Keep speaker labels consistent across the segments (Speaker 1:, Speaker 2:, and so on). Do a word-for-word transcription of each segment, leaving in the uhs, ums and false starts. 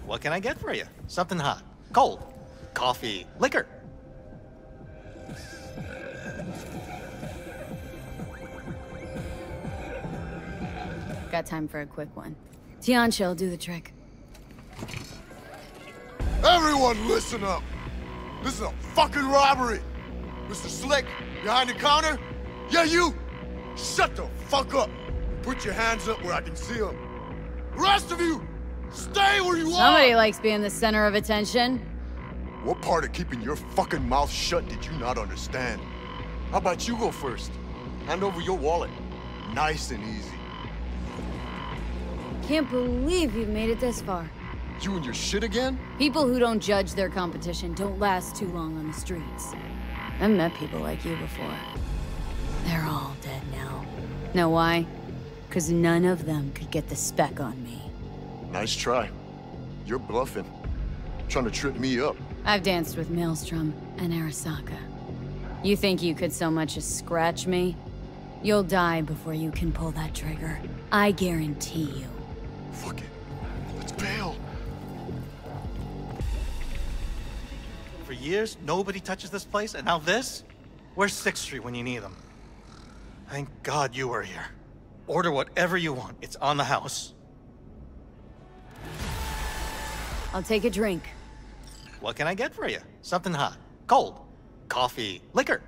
Speaker 1: What can I get for you? Something hot, cold, coffee, liquor.
Speaker 2: Got time for a quick one. Tianqi'll do the trick.
Speaker 3: Everyone listen up! This is a fucking robbery! Mister Slick, behind the counter? Yeah, you! Shut the fuck up! Put your hands up where I can see them. The rest of you, stay where you
Speaker 2: Somebody
Speaker 3: are!
Speaker 2: Somebody likes being the center of attention.
Speaker 3: What part of keeping your fucking mouth shut did you not understand? How about you go first? Hand over your wallet. Nice and easy.
Speaker 2: Can't believe you've made it this far.
Speaker 3: You and your shit again?
Speaker 2: People who don't judge their competition don't last too long on the streets. I've met people like you before. They're all dead now. Know why? Because none of them could get the spec on me.
Speaker 3: Nice try. You're bluffing. Trying to trip me up.
Speaker 2: I've danced with Maelstrom and Arasaka. You think you could so much as scratch me? You'll die before you can pull that trigger. I guarantee you.
Speaker 3: Fuck it. Let's bail.
Speaker 1: For years, nobody touches this place, and now this? Where's sixth street when you need them? Thank God you were here. Order whatever you want. It's on the house.
Speaker 2: I'll take a drink.
Speaker 1: What can I get for you? Something hot, cold, coffee, liquor.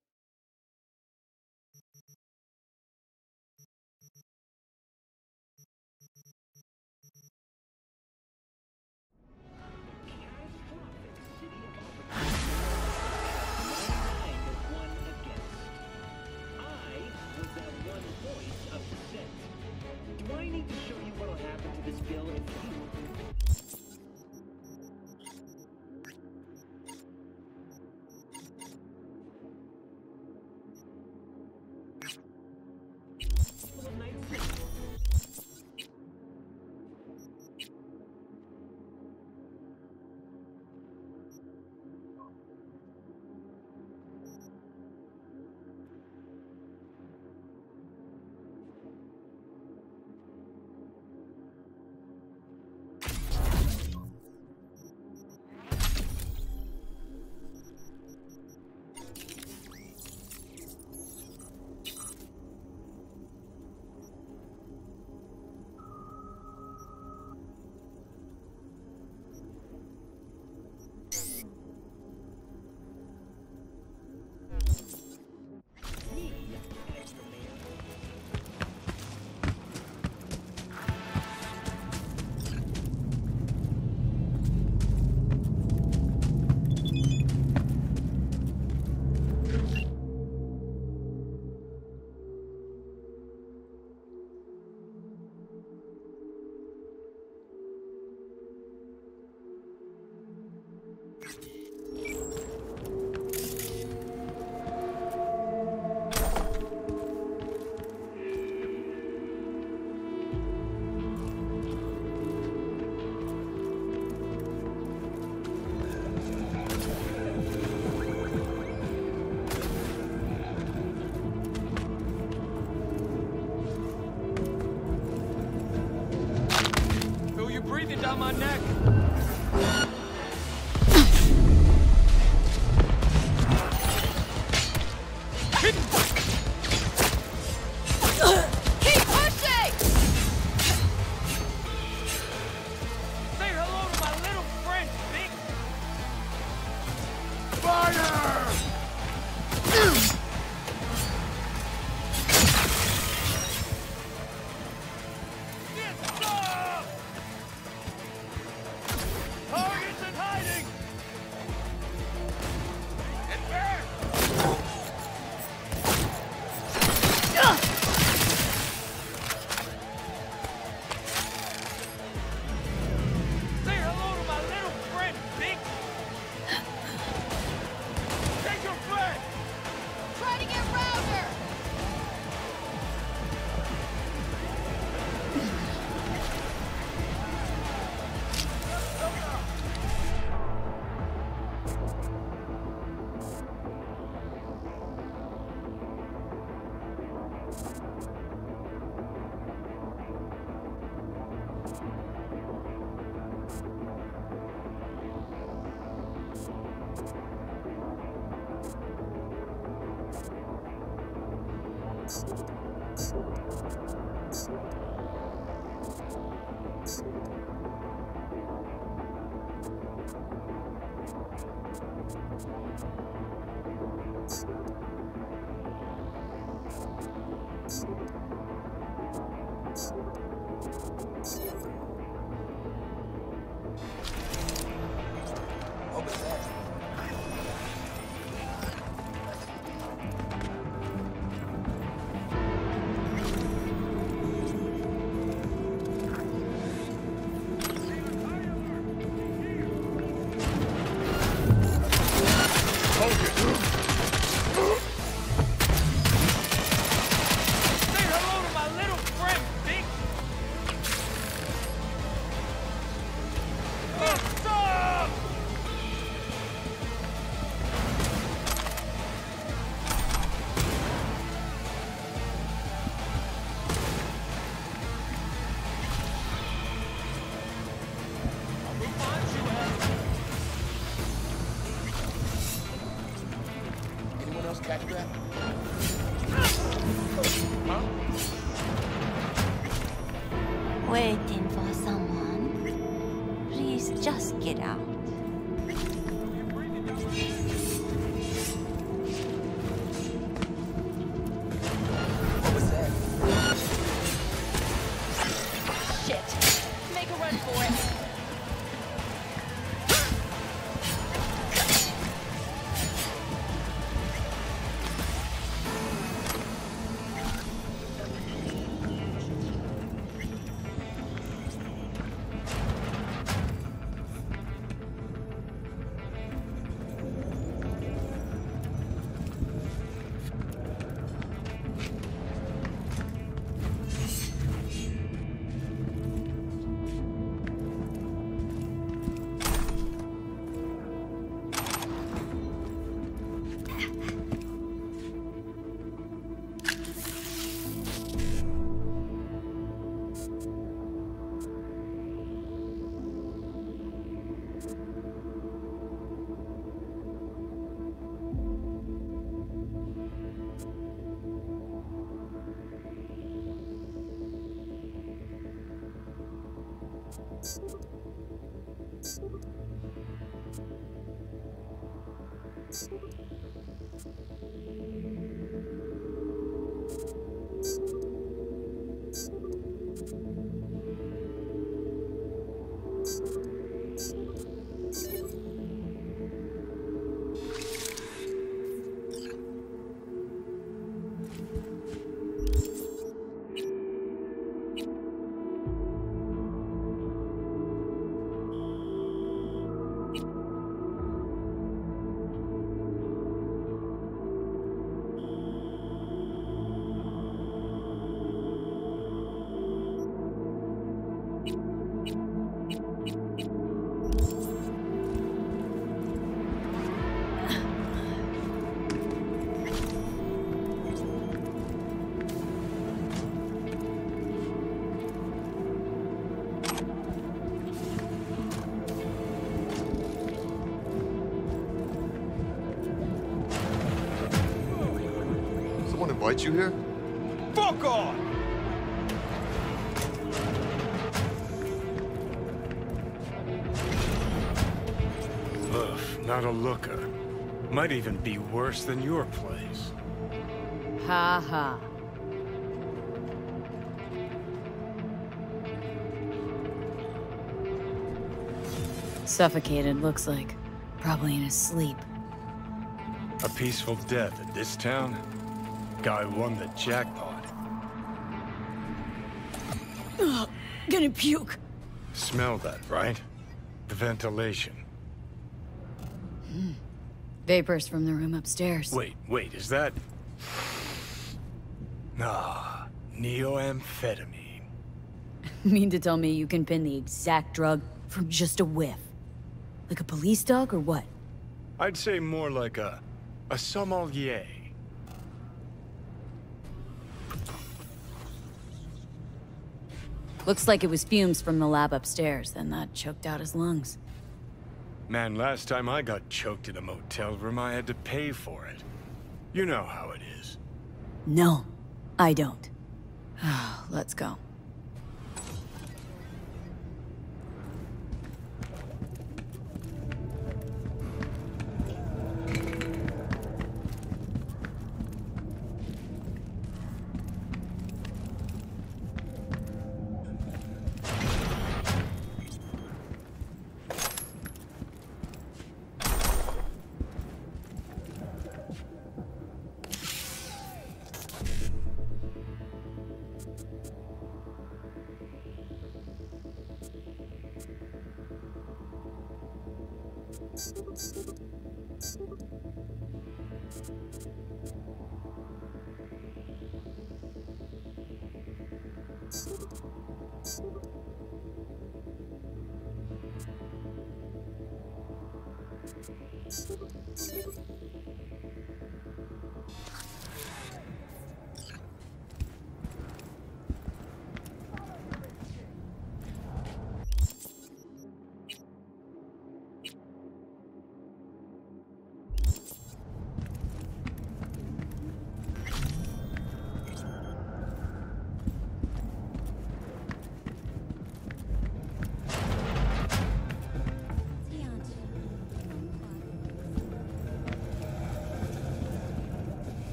Speaker 4: Breathing down my neck.
Speaker 2: Keep pushing!
Speaker 4: Say hello to my little friend, Big.
Speaker 3: Fire!
Speaker 4: Target's
Speaker 5: Catch that? Huh?
Speaker 6: Waiting for someone? Please just get out.
Speaker 5: What was that?
Speaker 6: Shit. Make a run for it.
Speaker 3: Invite you here?
Speaker 4: Fuck off!
Speaker 7: Ugh, not a looker. Might even be worse than your place.
Speaker 2: Ha ha. Suffocated, looks like. Probably in his sleep.
Speaker 7: A peaceful death in this town? Guy won the jackpot.
Speaker 2: Ugh, gonna puke.
Speaker 7: Smell that, right? The ventilation.
Speaker 2: Hmm. Vapors from the room upstairs.
Speaker 7: Wait, wait, is that... Ah, neoamphetamine.
Speaker 2: Mean to tell me you can pin the exact drug from just a whiff? Like a police dog or what?
Speaker 7: I'd say more like a... a sommelier.
Speaker 2: Looks like it was fumes from the lab upstairs, then that choked out his lungs.
Speaker 7: Man, last time I got choked in a motel room, I had to pay for it. You know how it is.
Speaker 2: No, I don't. Let's go.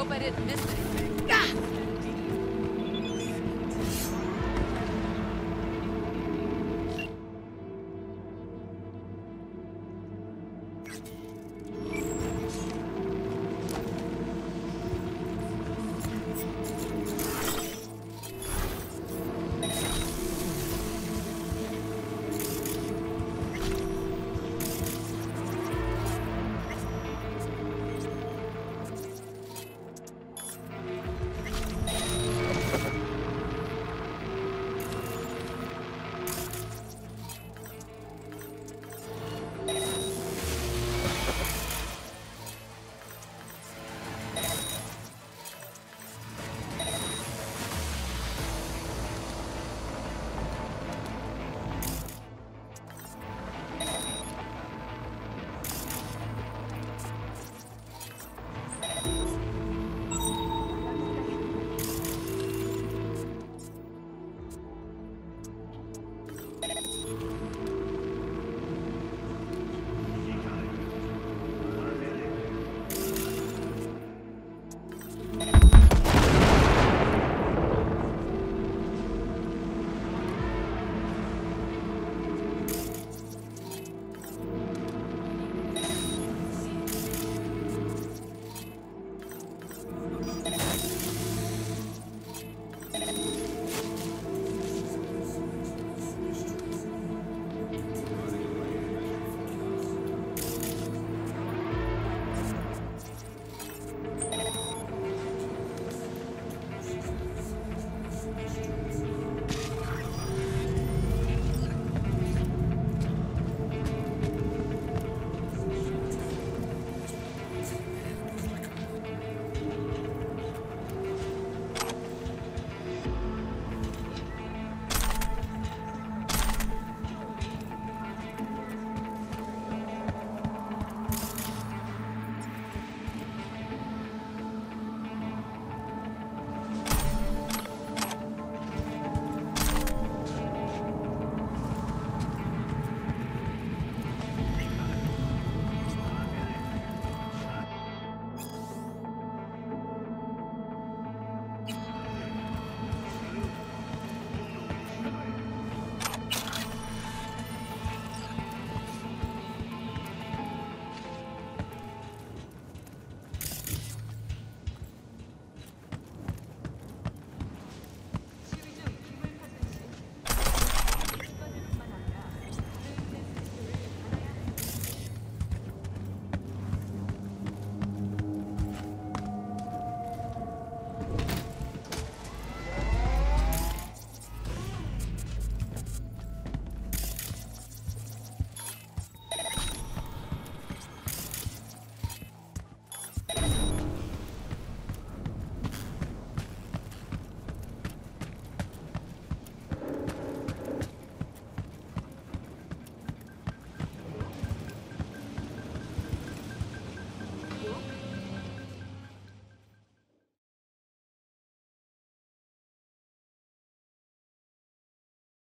Speaker 6: hope I didn't miss anything.